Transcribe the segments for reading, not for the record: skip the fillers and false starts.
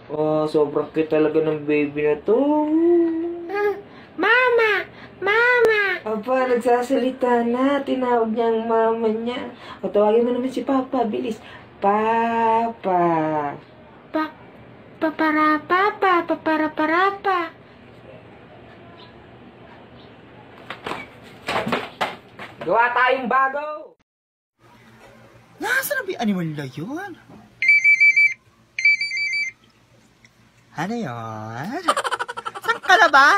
Sobrang cute talaga ng baby na to. Mama! Mama! Aba, nagsasalita na. Tinawag niya ang mama niya. O, tawagin mo naman si Papa. Bilis. Papa. Paparapa. Gawa tayong bago. Nasaan na ba yung animal na yun? Ano yun? Saan ka na ba?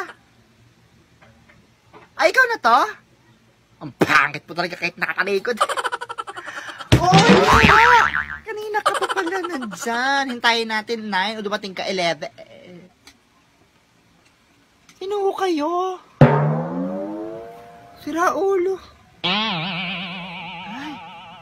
Ay, ikaw na to? Ang pangit po talaga kahit nakatalikod. Oh, kanina ka pa pala nandyan. Hintayin natin 9 o dumating ka 11. Sino kayo? Sira ulo. Ay.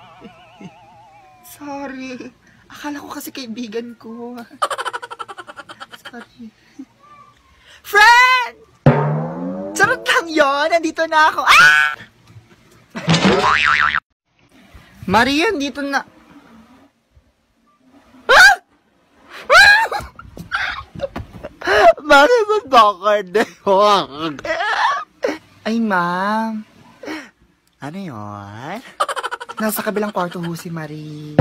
Sorry. Akala ko kasi kaibigan ko. Sorry. Friend! Charot lang yun. Nandito na ako. Ah! Maria, dito na. Ah! Maria, ba't bakit? Ay, ma'am. Ano yun? Nasa kabilang kwarto ho si Marie.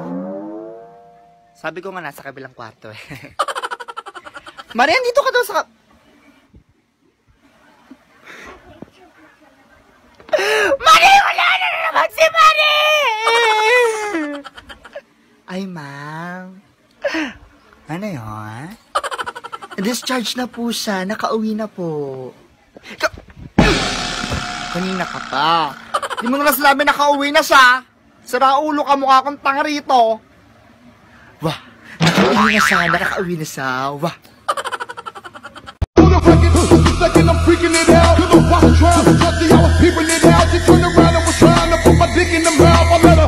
Sabi ko nga nasa kabilang kwarto eh. Marie, dito ka daw sa... Marie, wala na naman si Marie! Ay, ma'am. Ano yun? Discharge na po siya. Nakauwi na po. Kanina ka pa. Di mo na sinabi nakauwi na siya. Sira ulo ka, mukha kang tanga rito. Wah, nakauwi na siya. Nakauwi na siya. Wah. Second, I'm freaking it out. To the watch trying to trust I was peeping it out. She turned around and was trying to put my dick in the mouth. I let her.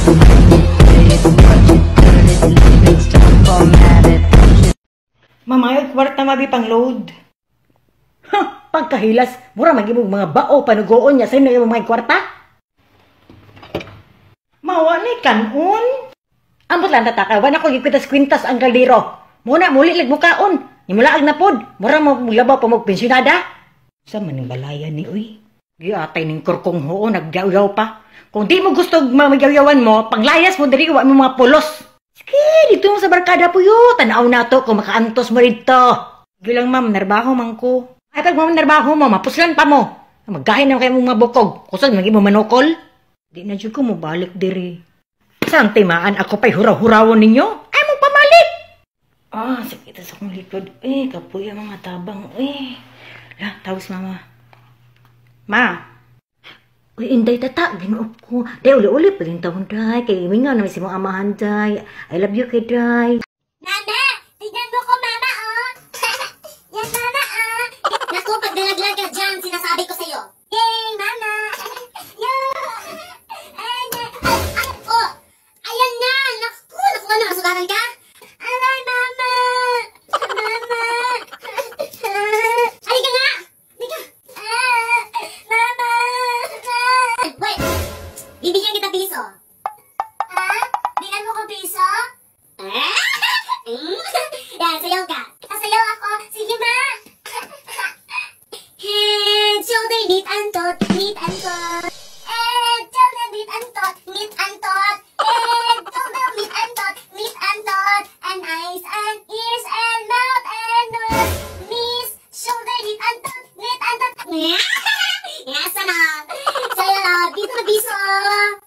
Mamayag kwarta mabi pang load. Ha! Pagkahilas, mura magibog mga bao panugoon niya sa inyo yung mga kwarta. Mawa ni kanon. Ambot lang tatakawan ako gikwintas-kwintas ang kaldero. Muna muli lig mukaon. Nimulaag na pod. Mura mo labaw pa mo pensyonada. Sa maning balaya ni uy. Giatay ning kurkong hoo nagyaw-yaw pa. Kung di mo gusto mamagyaw-yawan mo, panglayas mo diri wa mo mga pulos. Sige, dito mo sa barkada po yo. Tanaw na to kung makaantos mo rito. Gilang ma'am, narbaho man ko. Ay pag ma'am narbaho mo, mapuslan pa mo. Maggahin na kayo mong mabukog. Kusag naging mo manokol. Di na dyan ko mo balik diri. Saan timaan ako pa'y huraw-hurawon ninyo? Ay mo pamalit! Sakit sa akong likod. Kapoy ang mga tabang. Lah, tawis mama. Ma! Uy, inday tata, ginuop ko. Day, uli-uli pa rin taon, day. Kaya imingaw namin si mong amahan, day. I love you, kay day. Mama! Tignan mo ko, mama, oh! Yan, mama, oh! Naku, pag nalaglag ka dyan, sinasabi ko sa'yo. Yay, mama! Oh! Ayan na! Naku, ano, nasugatan ka? Alay, mama! Mama! Halika nga! Halika! Mama! Wait! Bibigyan kita piso. Ha? Bigyan mo ko piso? Yan, sayaw ka. Sayaw ako. Sige, ma! Head, shoulder, knit and tot, knit and tot. Head, shoulder, knit and tot, knit and tot. Head, shoulder, knit and tot, knit and tot. And eyes and ears and mouth and nose. Knees, shoulder, knit and tot, knit and tot. Yes, ano? Sayaw, dito na piso.